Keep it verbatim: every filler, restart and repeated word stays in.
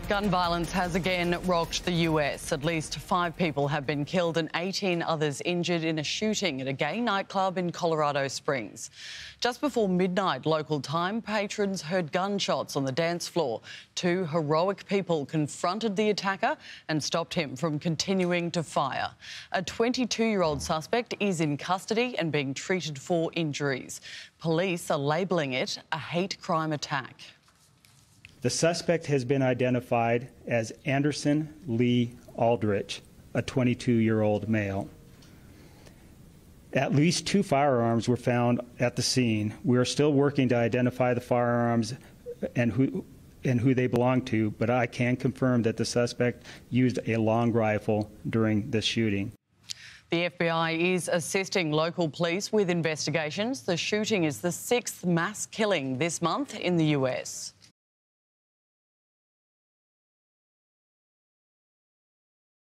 Gun violence has again rocked the U S. At least five people have been killed and eighteen others injured in a shooting at a gay nightclub in Colorado Springs. Just before midnight local time, patrons heard gunshots on the dance floor. Two heroic people confronted the attacker and stopped him from continuing to fire. A twenty-two-year-old suspect is in custody and being treated for injuries. Police are labelling it a hate crime attack. The suspect has been identified as Anderson Lee Aldrich, a twenty-two-year-old male. At least two firearms were found at the scene. We are still working to identify the firearms and who and who they belong to, but I can confirm that the suspect used a long rifle during the shooting. The F B I is assisting local police with investigations. The shooting is the sixth mass killing this month in the U S.